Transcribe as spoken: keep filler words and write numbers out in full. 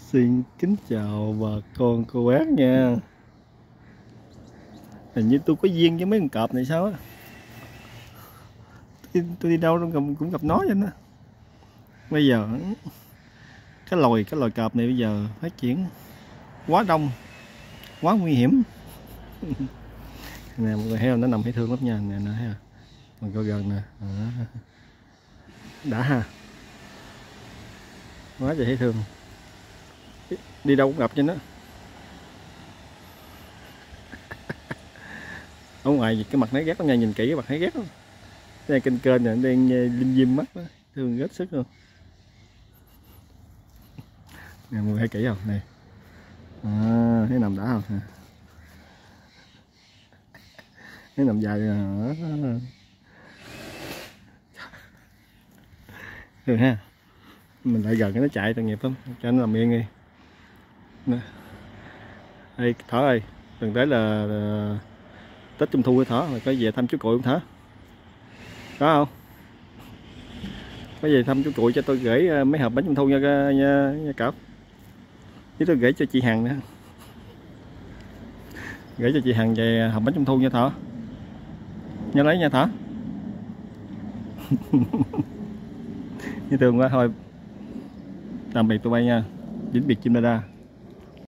Xin kính chào bà con cô bác nha. Hình như tôi có duyên với mấy con cọp này sao á. Tôi, tôi đi đâu cũng, cũng gặp nó vậy đó. Bây giờ cái loài cái loài cọp này bây giờ phát triển quá đông, quá nguy hiểm. Nè, một người heo nó nằm thấy thương lắm nha. Nè nè ha, mình coi gần nè. À, đã ha, quá trời thấy thương. Đi đâu cũng gặp cho nó. Ở ngoài cái mặt nó ghét lắm nha, nhìn kỹ cái mặt thấy ghét lắm. Đây kênh kênh này đang lim dim mắt đó, thương rất sức luôn. Nè, mọi người thấy kỹ không này, à, thấy nằm đã không nè, thấy nằm dài rồi. Được ha, mình lại gần cái nó chạy tội nghiệp lắm, cho nó nằm yên đi. Nè, đây Thỏ ơi, gần tới là, là Tết Trung thu với Thỏ, rồi có về thăm chú Cụi không Thỏ? Có không? Có về thăm chú Cụi cho tôi gửi mấy hộp bánh Trung thu nha, nha, nha cậu. Chứ tôi gửi cho chị Hằng nữa. Gửi cho chị Hằng về hộp bánh Trung thu nha Thỏ. Nhớ lấy nha Thỏ. Như thường quá thôi. Tạm biệt tụi bay nha. Vĩnh biệt chim đa đa.